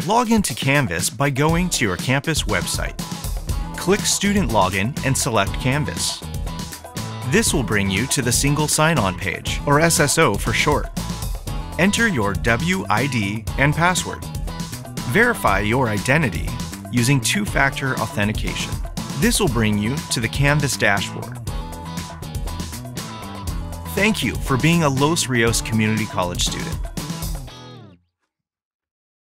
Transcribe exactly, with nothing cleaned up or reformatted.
Log into Canvas by going to your campus website. Click Student Login and select Canvas. This will bring you to the Single Sign-On page, or S S O for short. Enter your W I D and password. Verify your identity using two-factor authentication. This will bring you to the Canvas dashboard. Thank you for being a Los Rios Community College student.